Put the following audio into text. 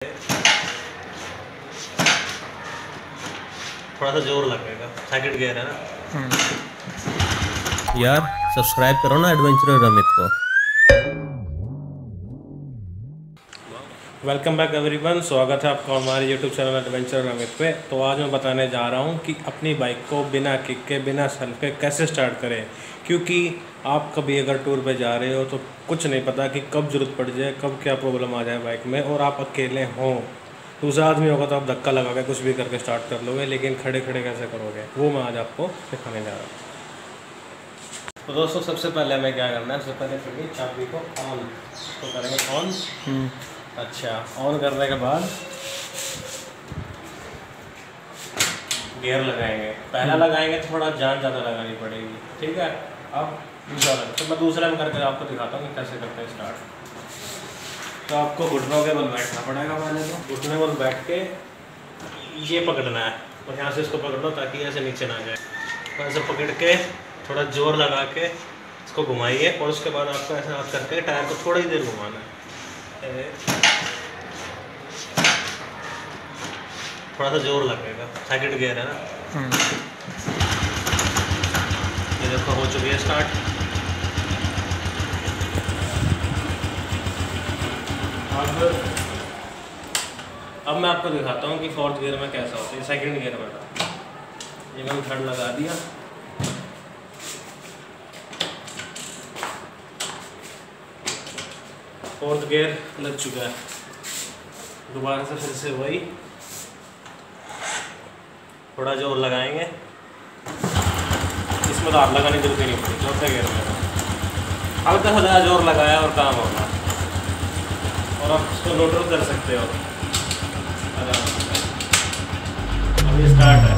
थोड़ा सा जोर लगेगा, सेकंड गियर है ना। यार सब्सक्राइब करो ना एडवेंचरर अमित को। वेलकम बैक एवरीवन, स्वागत है आपका हमारे यूट्यूब चैनल एडवेंचरर अमित पे। तो आज मैं बताने जा रहा हूँ कि अपनी बाइक को बिना किक के बिना सेल्फ के कैसे स्टार्ट करें। क्योंकि आप कभी अगर टूर पे जा रहे हो तो कुछ नहीं पता कि कब ज़रूरत पड़ जाए, कब क्या प्रॉब्लम आ जाए बाइक में, और आप अकेले हों। दूसरा आदमी होगा तो आप धक्का लगा के कुछ भी करके स्टार्ट कर लोगे, लेकिन खड़े खड़े कैसे करोगे, वो मैं आज आपको दिखाने जा रहा हूँ। तो दोस्तों सबसे पहले हमें क्या करना है, सबसे पहले करेंगे चाबी को ऑन, इसको करेंगे ऑन। अच्छा, ऑन करने के बाद गियर लगाएंगे। पहला लगाएंगे तो थोड़ा जान ज़्यादा लगानी पड़ेगी, ठीक है। अब दूसरा लगा, तो मैं दूसरा में करके आपको दिखाता हूँ कि कैसे करते हैं स्टार्ट। तो आपको घुटनों के बल बैठना पड़ेगा। पहले तो घुटने बल बैठ के ये पकड़ना है और यहाँ से इसको पकड़ लो ताकि ऐसे नीचे ना जाए। तो ऐसे पकड़ के थोड़ा जोर लगा के इसको घुमाइए, और उसके बाद आपको ऐसा हाथ करके टायर को थोड़ी देर घुमाना है। थोड़ा सा जोर लगेगा, सेकंड गियर है ना। ये देखो हो चुकी है स्टार्ट। अब मैं आपको दिखाता हूँ कि फोर्थ गियर में कैसा होता है, सेकंड गियर में था। ये मैंने थर्ड लगा दिया। फोर्थ गियर लग चुका है। दोबारा से फिर से वही थोड़ा जोर लगाएंगे। इसमें तो आप लगाने की जरूरत नहीं पड़ी। चौथे गियर में हल्का सा जोर लगाया और काम होगा, और आप इसको न्यूट्रल कर सकते हो। अब ये स्टार्ट है।